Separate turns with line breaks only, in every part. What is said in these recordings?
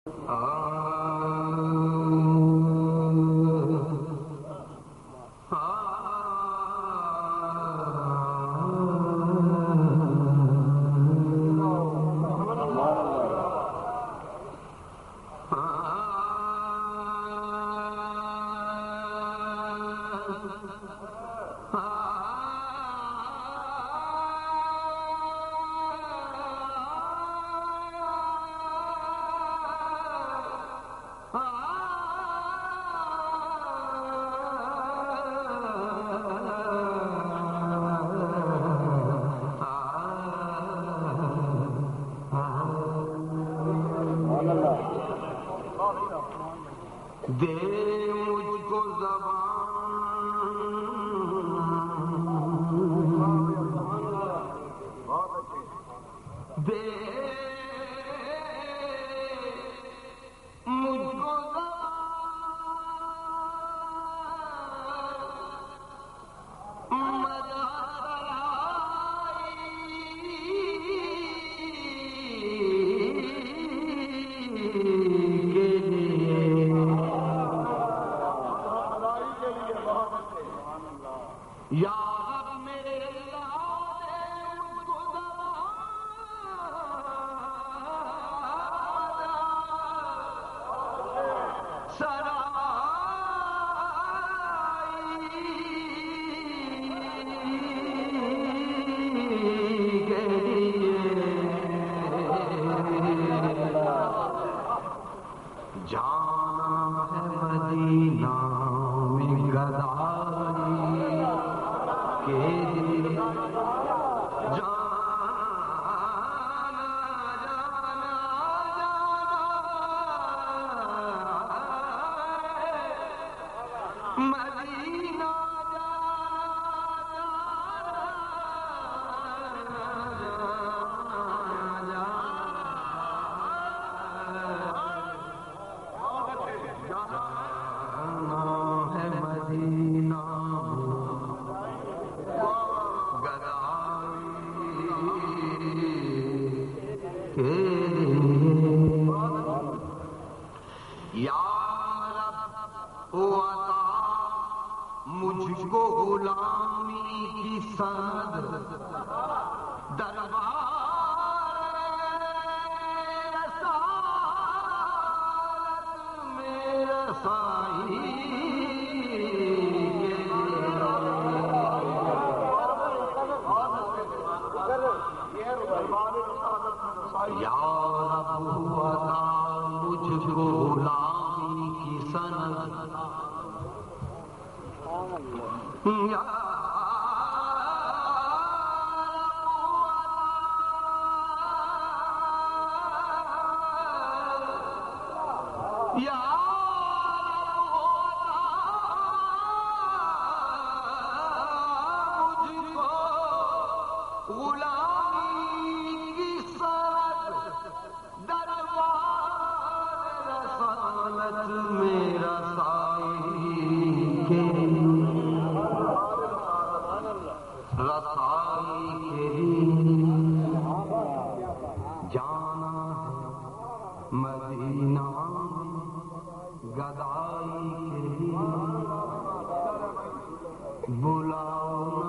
دے مجھ کو زبان، دے مجھ کو زبان، یا رب میرے اللہ دے مجھ کو زبان سرائی کے لیے جانا ہے مدینہ میں گدائی کے لیے، جانا جانا جانا مدینہ یا رب عطا مجھ کو غلامی کی سند، دربار رسالت میں رسائی یا رب عطا مجھ کو غلامی کی سند، یا میرا سائی کے رسائی کے جانا ہے مدینہ گدائی کے بلاؤنا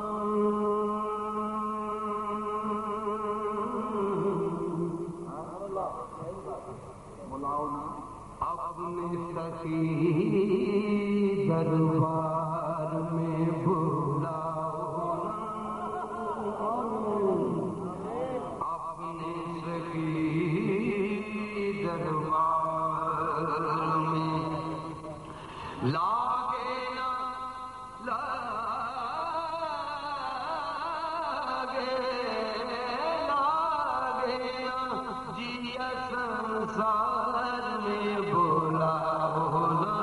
اپنے سخی دربار میں بلاؤ، اپنے سخی دربار میں لاگے نا لاگے لاگے نا جیا سنسار میں بلاؤ نا،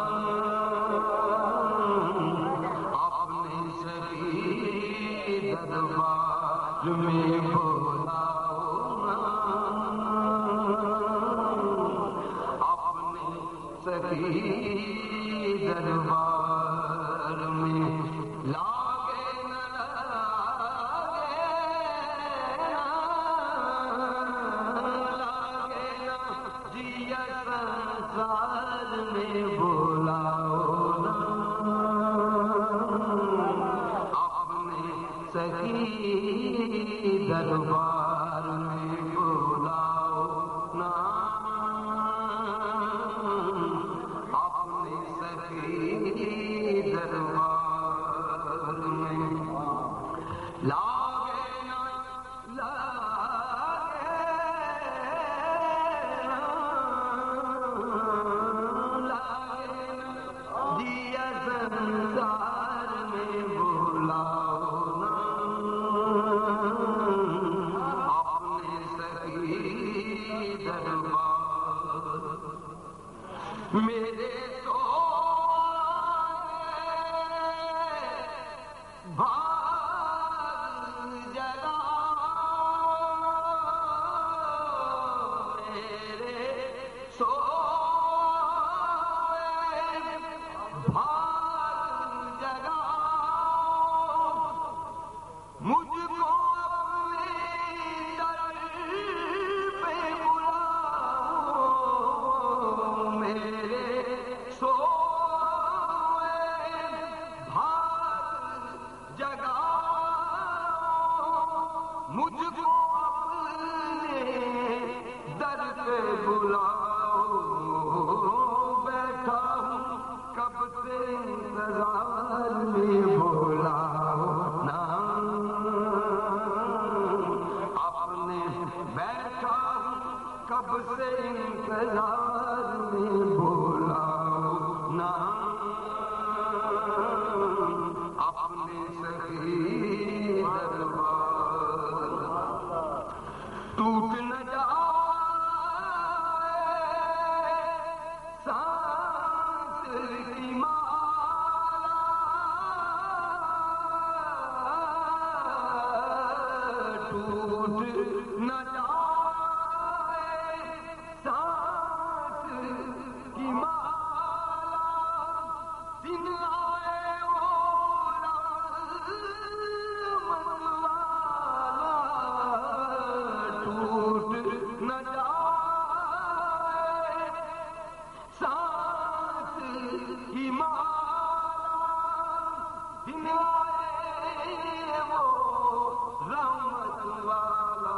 اپنے سخی دربار میں بلاؤ نا، اپنے سخی دربار میں لاگے نہ لاگے نا جیا संसार में बुलाओ ना, अपने सखी दरबार में बुलाओ ना, अपने सखी दरबार में लागे ना दिया संसार में बुलाओ ना, अपने सखी दरबार मेरे तो भाग जगा मेरे सो भाग जगा मुझको अपने दर पे बुलाओ मेरे सो भाग जगा मुझको अपने दर पे बुलाओ बैठा हूँ कब से इंतजार में बुलाओ ना, अपने बैठा हूँ कब से इंतजार में बुलाओ ना, अपने सखी दरबार टूट न जाए सांस की माला, टूट न जाए सांस की माला, दिन आए वो रहमत वाला, टूट न जाए सांस की माला, दिन आए वो रहमत वाला,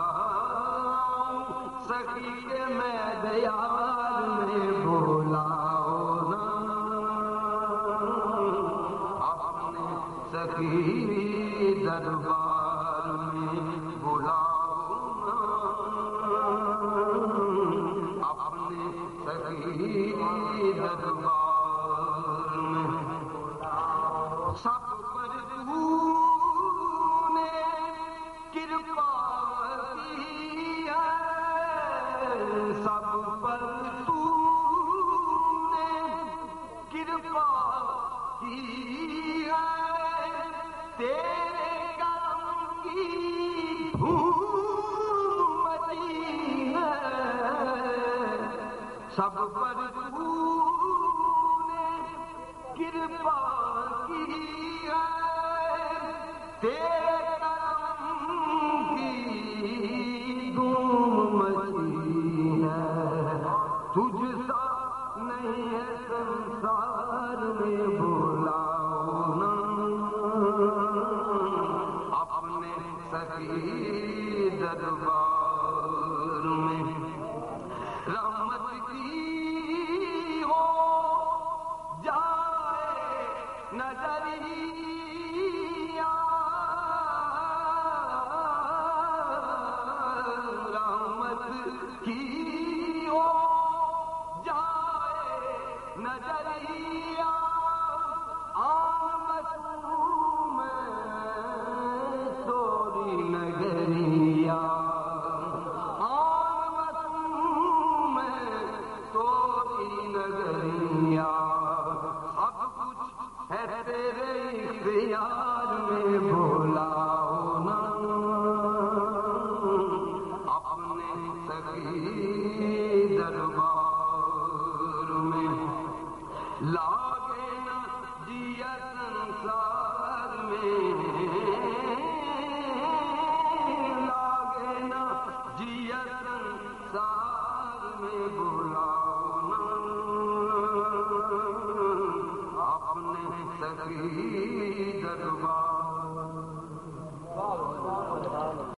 सखी के मैं दयाल में बुलाओ ना, अपने सखी दरबार में बुलाओ ना, अपने सखी दरबार में सब पर तूने कृपा की है, सब पर तूने कृपा की है, तेरे करम की धूम मची है, सब पर तूने कृपा की है, तेरे करम की धूम मची है, तुझ सा नहीं है संसार में बुलाओ ना, अपने सखी दरबार में रहमत की हो जाए नजरिया, रहमत की हो जाए नजरिया, आमसूम तोरी नगरिया, आमसूम तोरी नगरिया, सब कुछ है तेरे इख्तियार में बुलाओ ना, अपने सखी दरबार में लागे ना जिया संसार में, लागे ना जिया संसार में बुला
سکی دربار